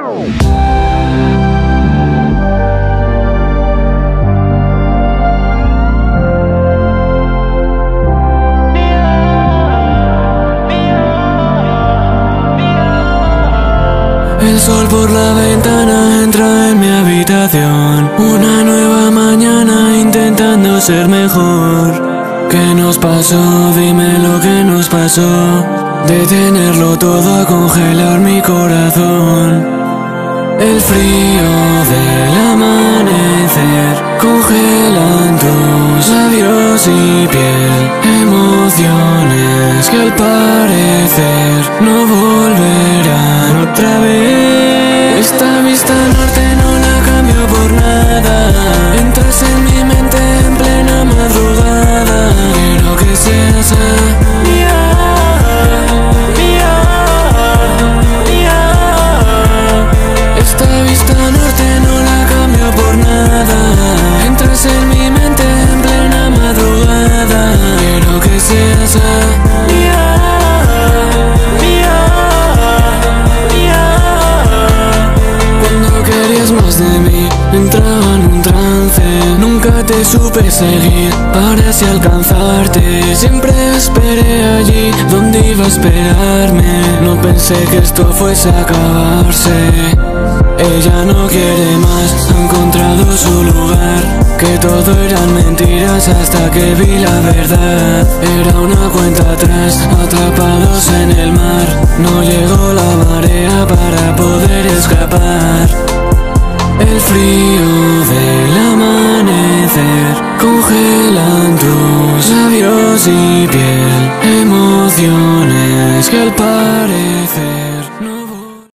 El sol por la ventana entra en mi habitación. Una nueva mañana intentando ser mejor. ¿Qué nos pasó? Dime lo que nos pasó. Detenerlo todo a congelar mi corazón. El frío del amanecer congelan tus labios y piel. Emociones que al parecer no volverán otra vez. Esta vista norte no la cambio por nada. Entras en mi mente en plena madrugada. Quiero que seas mía, mía, mía. Esta vista norte no la cambio por nada. Entras en mi mente en plena madrugada. Quiero que seas mía, mía, mía. Cuando querías más de mí, entraba en un trance. Nunca te supe seguir para así alcanzarte. Siempre esperé allí donde iba a esperarme. No pensé que esto fuese a acabarse. Ella no quiere más, ha encontrado su lugar. Que todo eran mentiras hasta que vi la verdad. Era una cuenta atrás, atrapados en el mar. No llegó la marea para poder escapar. El frío del amanecer congelan tus labios y piel. Emociones que al parecer no